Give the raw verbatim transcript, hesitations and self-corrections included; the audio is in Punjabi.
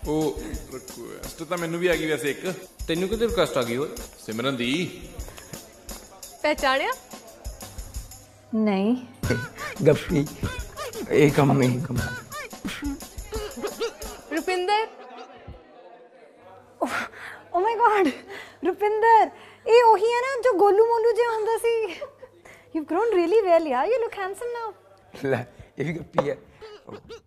ਉਹ ਰਿਕੁਐਸਟ ਤਾਂ ਮੈਨੂੰ ਵੀ ਆ ਗਈ ਵੈਸੇ ਇੱਕ। ਤੈਨੂੰ ਕਿਹਦੀ ਰਿਕੁਐਸਟ ਆ ਗਈ ਓਏ? ਸਿਮਰਨ ਦੀ। ਪਹਿਚਾਣਿਆ ਨਹੀਂ ਗੱਪੀ ਇਹ ਕੰਮ ਨਹੀਂ ਕੰਮ। Rupinder. Oh my god Rupinder, ਇਹ ਉਹੀ ਹੈ ਨਾ ਜੋ ਗੋਲੂ ਮੋਲੂ ਜਿਹਾ ਹੁੰਦਾ ਸੀ। ਯੂ ਗ੍ਰੋਨ ਰੀਲੀ ਵੈਲ ਯਾਰ, ਯੂ ਲੁੱਕ ਹੈਂਡਸਮ ਨਾਓ। ਲੈ ਇਹ ਵੀ ਗੱਪੀ ਹੈ।